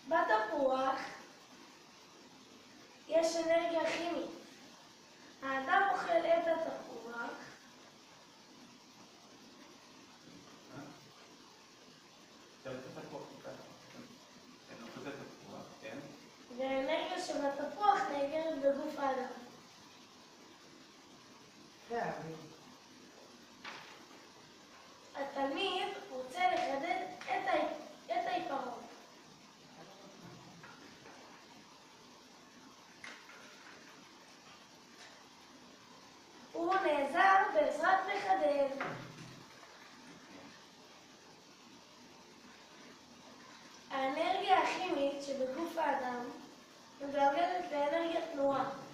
בתפוח יש אנרגיה כימית. האדם אוכל את התפוח והאנרגיה שבתפוח נאגרת בגוף האדם. התלמיד רוצה לחדד את העיקרון. הוא נעזר בעזרת מחדד. האנרגיה הכימית שבגוף האדם מגלגלת לאנרגיית תנועה.